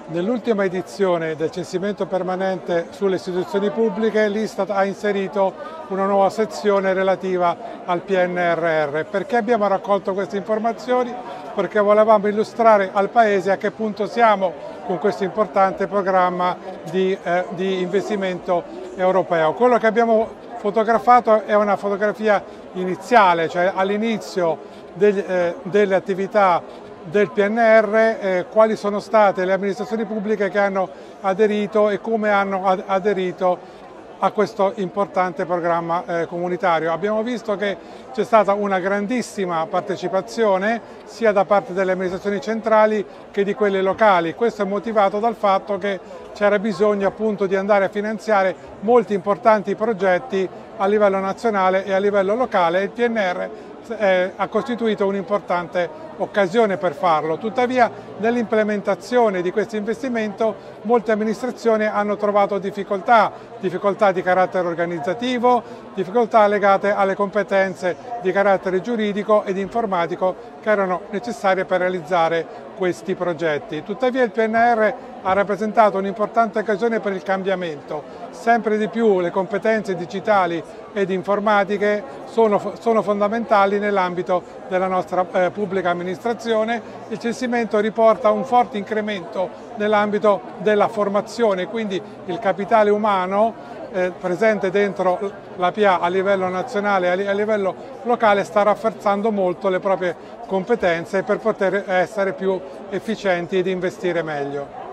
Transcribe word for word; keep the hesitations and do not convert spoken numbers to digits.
Nell'ultima edizione del censimento permanente sulle istituzioni pubbliche, l'Istat ha inserito una nuova sezione relativa al P N R R. Perché abbiamo raccolto queste informazioni? Perché volevamo illustrare al Paese a che punto siamo con questo importante programma di, eh, di investimento europeo. Quello che abbiamo fotografato è una fotografia iniziale, cioè all'inizio eh, delle attività del P N R R, eh, quali sono state le amministrazioni pubbliche che hanno aderito e come hanno aderito a questo importante programma eh, comunitario. Abbiamo visto che c'è stata una grandissima partecipazione sia da parte delle amministrazioni centrali che di quelle locali. Questo è motivato dal fatto che c'era bisogno appunto di andare a finanziare molti importanti progetti a livello nazionale e a livello locale e il P N R R Eh, ha costituito un'importante occasione per farlo. Tuttavia nell'implementazione di questo investimento molte amministrazioni hanno trovato difficoltà, difficoltà di carattere organizzativo, difficoltà legate alle competenze di carattere giuridico ed informatico che erano necessarie per realizzare questi progetti. Tuttavia il P N R R ha rappresentato un'importante occasione per il cambiamento. Sempre di più le competenze digitali ed informatiche sono, sono fondamentali nell'ambito della nostra eh, pubblica amministrazione. Il censimento riporta un forte incremento nell'ambito della formazione, quindi il capitale umano eh, presente dentro la P A a livello nazionale e a livello locale sta rafforzando molto le proprie competenze per poter essere più efficienti ed investire meglio.